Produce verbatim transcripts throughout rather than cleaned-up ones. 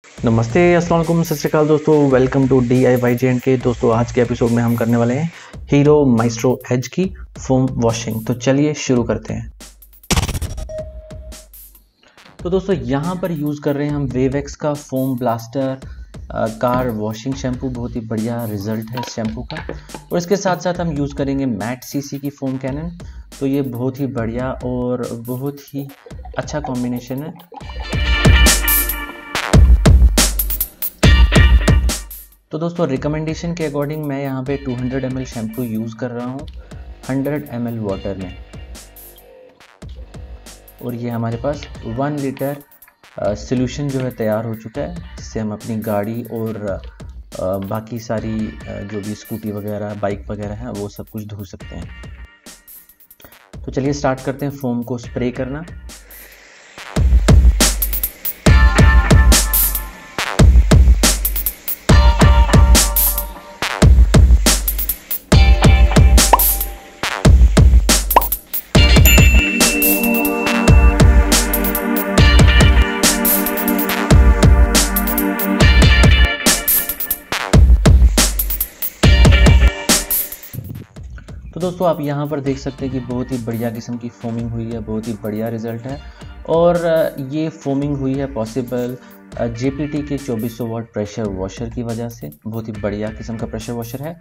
नमस्ते, अस्सलाम वालेकुम, सत श्री अकाल दोस्तों। Welcome to D I Y J and K. दोस्तों आज के एपिसोड में हम करने वाले हैं हीरो माइस्ट्रो एज की फोम वॉशिंग। तो चलिए शुरू करते हैं। तो दोस्तों यहाँ पर यूज़ कर रहे हैं हम वेवेक्स का foam blaster car washing shampoo. बहुत ही बढ़िया रिजल्ट है इस शैम्पू का। और इसके साथ साथ हम यूज़ करेंगे मैट सीसी की फोम कैनन। तो ये बहुत ही बढ़िया और बहुत ही अच्छा कॉम्बिनेशन है। तो दोस्तों रिकमेंडेशन के अकॉर्डिंग मैं यहाँ पे two hundred M L shampoo use कर रहा हूँ हंड्रेड एम एल वाटर में। और ये हमारे पास वन लीटर सॉल्यूशन जो है तैयार हो चुका है, जिससे हम अपनी गाड़ी और आ, बाकी सारी आ, जो भी स्कूटी वगैरह बाइक वगैरह है वो सब कुछ धो सकते हैं। तो चलिए स्टार्ट करते हैं फोम को स्प्रे करना। तो दोस्तों आप यहाँ पर देख सकते हैं कि बहुत ही बढ़िया किस्म की फोमिंग हुई है, बहुत ही बढ़िया रिजल्ट है। और ये फोमिंग हुई है पॉसिबल जे पी टी के चौबीस सौ वाट प्रेशर वॉशर की वजह से। बहुत ही बढ़िया किस्म का प्रेशर वॉशर है।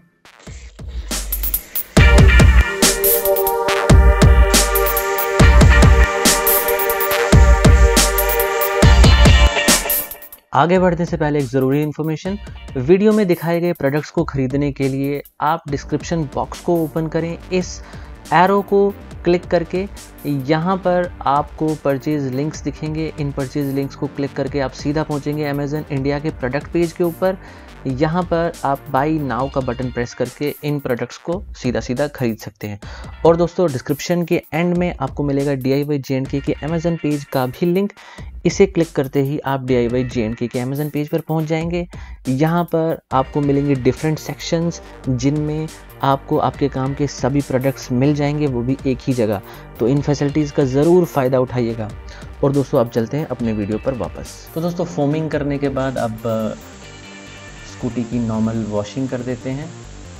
आगे बढ़ने से पहले एक ज़रूरी इन्फॉर्मेशन, वीडियो में दिखाए गए प्रोडक्ट्स को खरीदने के लिए आप डिस्क्रिप्शन बॉक्स को ओपन करें, इस एरो को क्लिक करके यहाँ पर आपको परचेज़ लिंक्स दिखेंगे। इन परचेज़ लिंक्स को क्लिक करके आप सीधा पहुँचेंगे अमेज़न इंडिया के प्रोडक्ट पेज के ऊपर। यहाँ पर आप बाई नाउ का बटन प्रेस करके इन प्रोडक्ट्स को सीधा सीधा खरीद सकते हैं। और दोस्तों डिस्क्रिप्शन के एंड में आपको मिलेगा D I Y J and K के अमेज़न पेज का भी लिंक। इसे क्लिक करते ही आप D I Y J and K के अमेज़न पेज पर पहुंच जाएंगे। यहाँ पर आपको मिलेंगे डिफरेंट सेक्शंस, जिनमें आपको आपके काम के सभी प्रोडक्ट्स मिल जाएंगे, वो भी एक ही जगह। तो इन फैसिलिटीज़ का ज़रूर फ़ायदा उठाइएगा। और दोस्तों अब चलते हैं अपने वीडियो पर वापस। तो दोस्तों फोमिंग करने के बाद अब स्कूटी की नॉर्मल वॉशिंग कर देते हैं।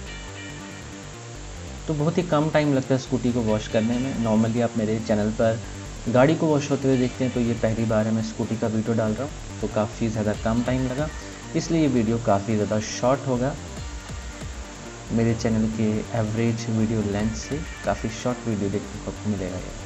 तो बहुत ही कम टाइम लगता है स्कूटी को वॉश करने में। नॉर्मली आप मेरे चैनल पर गाड़ी को वॉश होते हुए देखते हैं, तो ये पहली बार है मैं स्कूटी का वीडियो डाल रहा हूँ, तो काफ़ी ज़्यादा कम टाइम लगा, इसलिए ये वीडियो काफ़ी ज़्यादा शॉर्ट होगा। मेरे चैनल के एवरेज वीडियो लेंथ से काफ़ी शॉर्ट वीडियो देखने को आपको मिलेगा ये।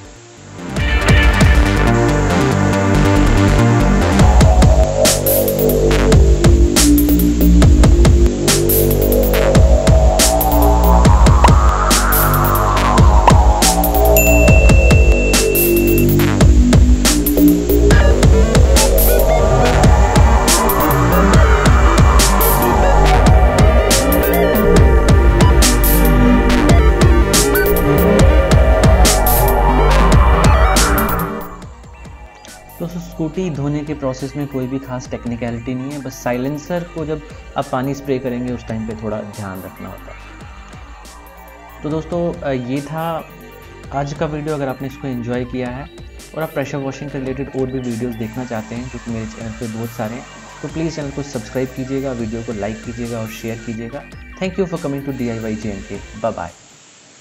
दोस्तों स्कूटी धोने के प्रोसेस में कोई भी खास टेक्निकलिटी नहीं है, बस साइलेंसर को जब आप पानी स्प्रे करेंगे उस टाइम पे थोड़ा ध्यान रखना होता है। तो दोस्तों ये था आज का वीडियो। अगर आपने इसको एंजॉय किया है और आप प्रेशर वॉशिंग के रिलेटेड और भी वीडियोस देखना चाहते हैं, क्योंकि मेरे चैनल पे बहुत सारे हैं, तो प्लीज़ चैनल को सब्सक्राइब कीजिएगा, वीडियो को लाइक कीजिएगा और शेयर कीजिएगा। Thank you for coming to D I Y J and K. Bye bye.